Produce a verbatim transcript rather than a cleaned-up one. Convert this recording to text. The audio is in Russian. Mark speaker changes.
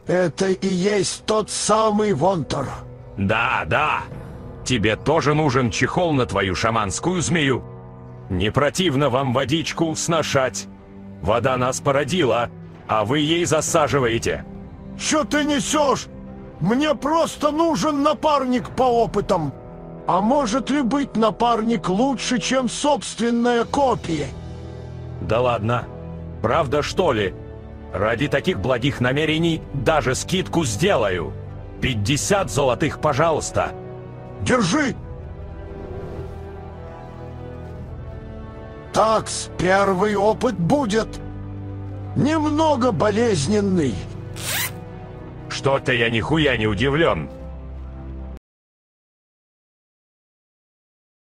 Speaker 1: Это и есть тот самый Вонтер.
Speaker 2: Да, да. Тебе тоже нужен чехол на твою шаманскую змею. Не противно вам водичку сношать. Вода нас породила, а вы ей засаживаете.
Speaker 1: Что ты несешь? Мне просто нужен напарник по опытам. А может ли быть напарник лучше, чем собственная копия?
Speaker 2: Да ладно. Правда, что ли? Ради таких благих намерений даже скидку сделаю. пятьдесят золотых, пожалуйста.
Speaker 1: Держи! Такс, первый опыт будет немного болезненный.
Speaker 2: Что-то я нихуя не удивлен.